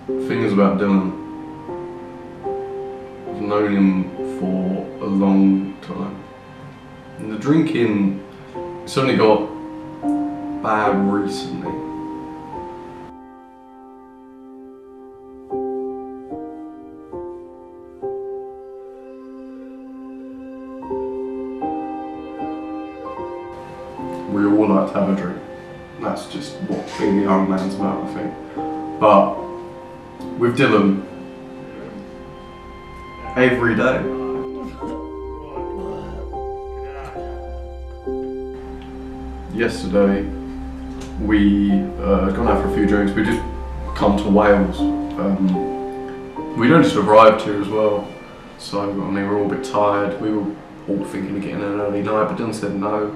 The thing is about Dylan, I've known him for a long time. And the drinking, it's only got bad recently. We all like to have a drink. That's just what being a young man's about, I think. But with Dylan, every day. Yesterday, we gone out for a few drinks. We just come to Wales. We'd only just arrived here as well, so I mean we were all a bit tired. We were all thinking of getting an early night, but Dylan said no.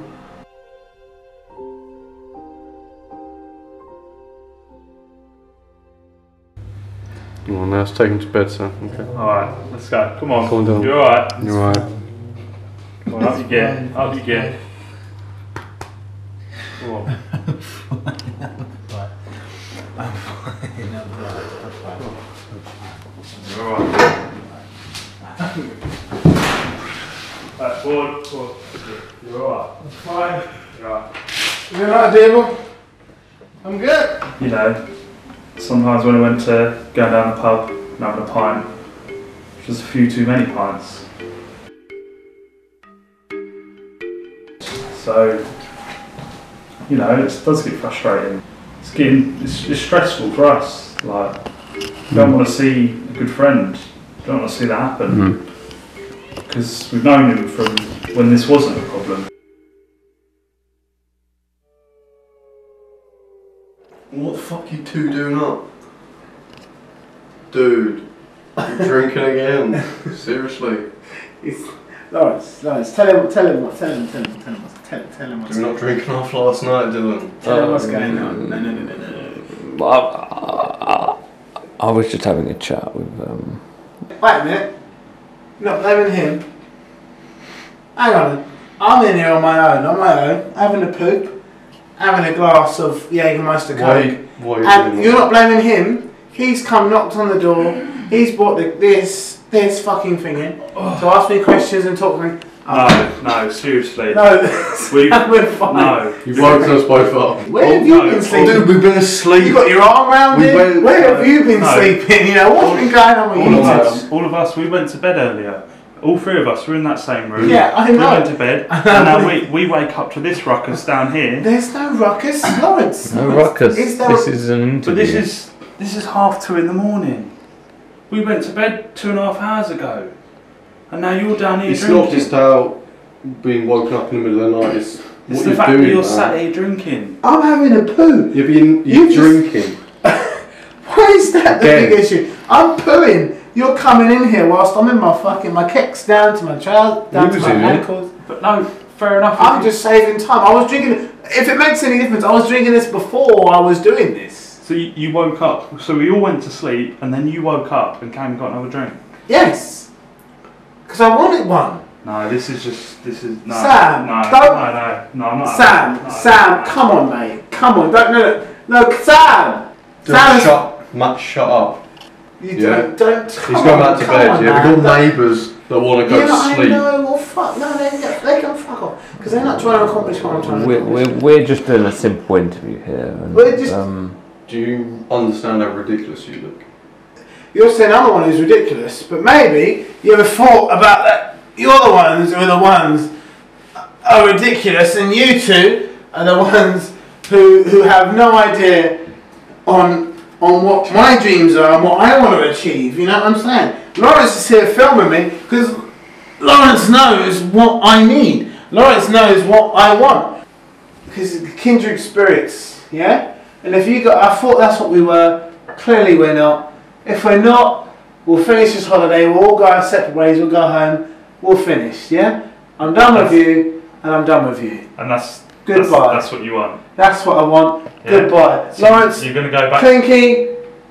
Well, now it's taken to bed, son. Okay. Alright, let's go. Come on. Come on, Dylan. You're alright. You're alright. Come on, up you get. Up you get. Come on. I'm fine. You're alright. Right, forward. You're alright. I'm fine. You're alright. You're alright, Dable? I'm good. You know, sometimes when I went to go down the pub and having a pint, which was a few too many pints. So, you know, it does get frustrating. It's stressful for us. Like, you don't want to see a good friend. You don't want to see that happen. Because we've known him from when this wasn't a problem. What the fuck you two doing up? Dude, you're drinking again. Seriously. Lawrence, tell him what's You're not drinking off last night, Dylan. Tell him what's going on. No. I was just having a chat with Wait a minute. You're not blaming him. Hang on. I'm in here on my own, having a poop, having a glass of Jägermeister Coke. Why are you And doing you're that? not blaming him. He's come, knocked on the door. He's brought this fucking thing in to ask me questions and talk to me. No, seriously. No, We're fine. No. You've woken us both up. Where have you been sleeping? Dude, we've been asleep. You got your arm around it? Where have you been sleeping? You know, what's been going on with you? All of us, we went to bed earlier. All three of us were in that same room. Yeah, I know. We went to bed, and now we wake up to this ruckus down here. There's no ruckus, Lawrence. no ruckus. Is there This is an interview. But this is 2:30 in the morning. We went to bed 2.5 hours ago, and now you're down here It's drinking. not just how being woken up in the middle of the night, it's It's what the you're fact doing, that you're man. sat here drinking. I'm having a poo. You're You just- drinking. Why is that the Again. big issue? I'm pooing. You're coming in here whilst I'm in my kicks down to my trousers, down to my Losing it. ankles. But no, fair enough. I'm just saving time. I was drinking. If it makes any difference, I was drinking this before I was doing this. So you woke up. So we all went to sleep, and then you woke up and came and got another drink. Yes. Because I wanted one. No, this is no. Sam, no, don't- no, I'm not. Sam, come on, mate. Come on. Don't, no, Sam. Sam, Shut up. you Yeah. don't. He's going back to bed. On, Yeah, man. we've got neighbours that want to go Yeah, to I sleep. know. Well, fuck. No, they can fuck off. Because they're not trying to accomplish what I'm trying to accomplish. We're just doing a simple interview here. And, We're just- Do you understand how ridiculous you look? You're saying I'm the one who's ridiculous, but maybe you ever thought about that. You're the ones who are the ones are ridiculous, and you two are the ones who have no idea on what my dreams are and what I want to achieve. You know what I'm saying? Lawrence is here filming me because Lawrence knows what I need. Lawrence knows what I want. Because kindred spirits, yeah? And if you got, I thought that's what we were. Clearly we're not. If we're not, we'll finish this holiday. We'll all go our separate ways. We'll go home. We'll finish, yeah? I'm done with you, and I'm done with you. And that's Goodbye. That's what you want. That's what I want. Yeah. Goodbye. So Lawrence, you're gonna go back. Clinky,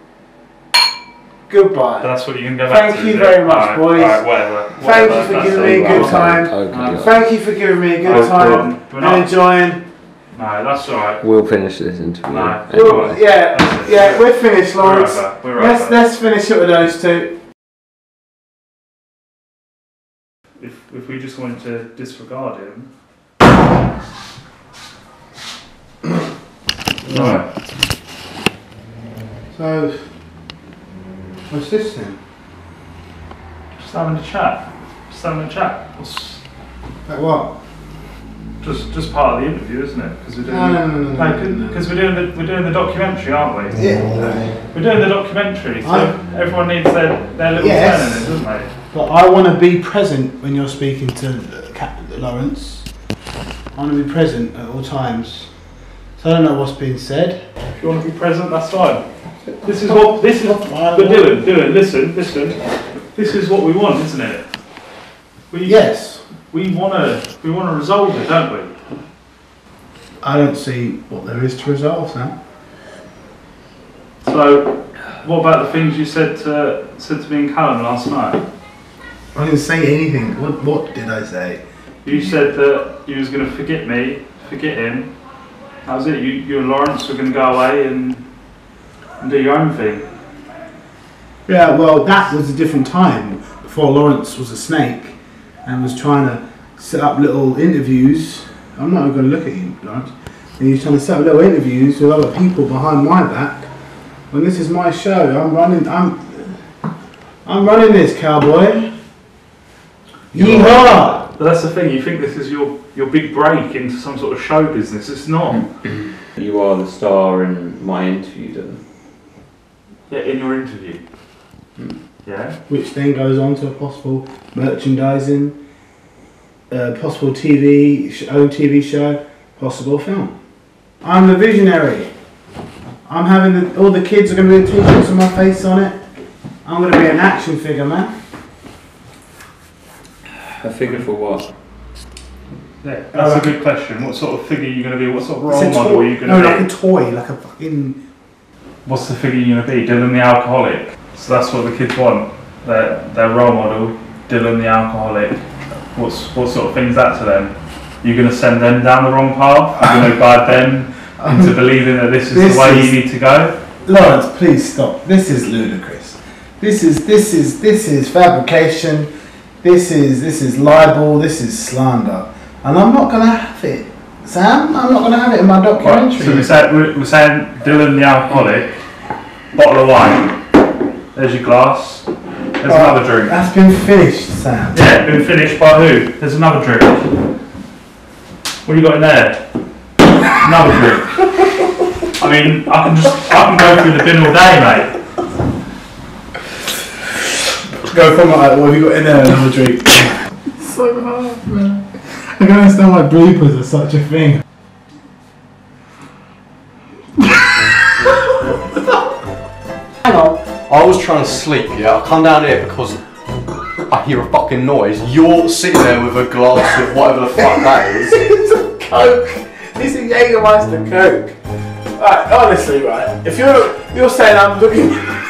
goodbye. That's what you're gonna go back Thank to. you is it? very much, Alright, boys. alright, whatever. Thank you That's for giving all me a right. good time. Okay. Thank you for giving me a good No time problem. We're not- and enjoying No, that's alright. We'll finish this interview. No. Well, Anyway. yeah, we're finished, Lawrence. We're over. Let's finish it with those two. If we just wanted to disregard him. Right. So, what's this then? Just having a chat. Just having a chat. What's Like what? just part of the interview, isn't it? Because we're doing No. because we're doing the documentary, aren't we? Yeah. We're doing the documentary, so everyone needs their little Yes. turn in it, doesn't they? But I want to be present when you're speaking to Lawrence. I want to be present at all times. So I don't know what's being said. If you want to be present, that's fine. But Dylan, listen. This is what we want, isn't it? Yes. We wanna resolve it, don't we? I don't see what there is to resolve now. So, what about the things you said to me and Callum last night? I didn't say anything. What did I say? You said that you was gonna forget me, forget him. That was it. You and Lawrence were gonna go away and do your own thing. Yeah, well, that was a different time before Lawrence was a snake and was trying to set up little interviews. I'm not even going to look at you, Lawrence. And he's trying to set up little interviews with other people behind my back. When this is my show, I'm running this, cowboy. Yeehaw! But that's the thing. You think this is your big break into some sort of show business? It's not. You are the star in my interview, Dylan. Yeah, in your interview. Yeah. Which then goes on to a possible merchandising, possible TV show, possible film. I'm the visionary. I'm having all the kids are going to be t-shirts with my face on it. I'm going to be an action figure, man. A figure for what? Yeah, that's a good question. What sort of figure are you going to be? What sort of role It's a model are you going no, to like be? a toy, like a fucking... What's the figure you're going to be? Dylan the alcoholic. So that's what the kids want. Their role model, Dylan the alcoholic. What sort of thing's that to them? You're going to send them down the wrong path? You're going to guide them into believing that this is the way you need to go? Lawrence, please stop. This is ludicrous. This is fabrication. This is libel. This is slander. And I'm not going to have it. Sam, I'm not going to have it in my documentary. Right, so we're saying Dylan the alcoholic, bottle of wine. There's your glass. There's another drink. That's been finished, Sam. Yeah, been finished by who? There's another drink. What you got in there? Another drink. I mean, I can go through the bin all day, mate. Go from like, what have you got in there? Another drink. So hard, man. I can understand why bloopers are such a thing. Hang on. I was trying to sleep, yeah? I come down here because I hear a fucking noise. You're sitting there with a glass of whatever the fuck that is. It's a Coke. It's a Jägermeister Coke. Right, honestly, right. If you're saying I'm looking,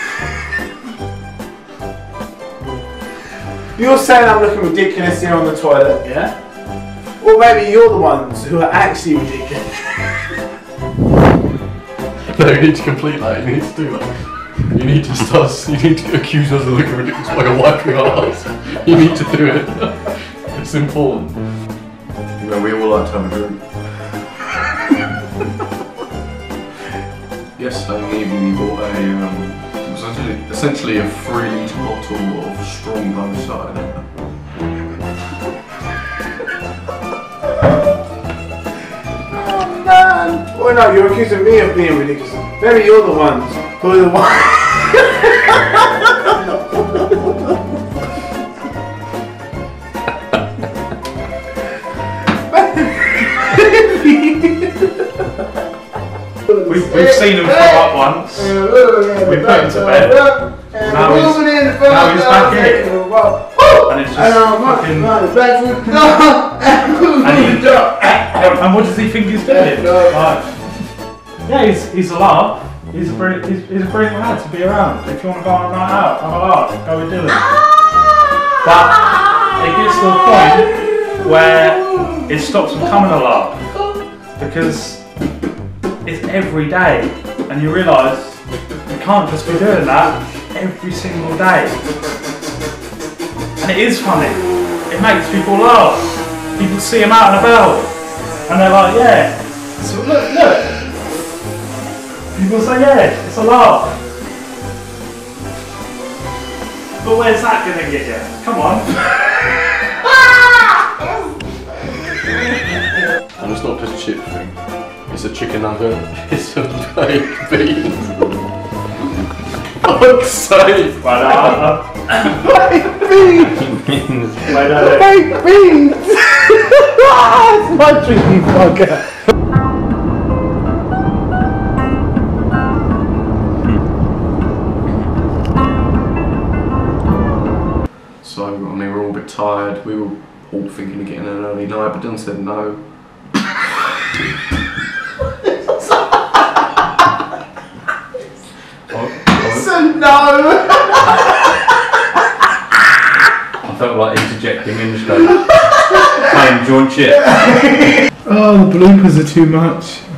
you're saying I'm looking ridiculous here on the toilet, yeah? Or maybe you're the ones who are actually ridiculous. No, you need to complete that. You need to do that. You need to accuse us of looking ridiculous while you're wiping our ass. You need to do it. It's important. You know, we all like to have a drink. Yesterday evening we bought it was essentially a 3-litre bottle of Strongbow cider. Oh man! Well, no, you're accusing me of being ridiculous. Maybe you're the ones who are the ones. We've seen him throw up once. We put him to bed. Now he's back here. And it's just fucking... And what does he think he's doing? Yeah, he's a laugh. He's a brilliant lad to be around. If you want to go on a night out, have a laugh, go with Dylan. But it gets to a point where it stops becoming a laugh. because it's every day, and you realise you can't just be doing that every single day. And it is funny. It makes people laugh. People see him out and about, and they're like, yeah. So look. People say, yeah, it's a laugh. But where's that going to get you? Come on. And it's not just a chip thing. It's a chicken nugget. It's a baked beans. Fuck's sake! Baked beans! Baked beans! It's my tricky fucker. So, I mean, we're all a bit tired. We were all thinking of getting an early night, but Dylan said no. So no! I felt like interjecting and just going, playing joint shit. Oh, the bloopers are too much.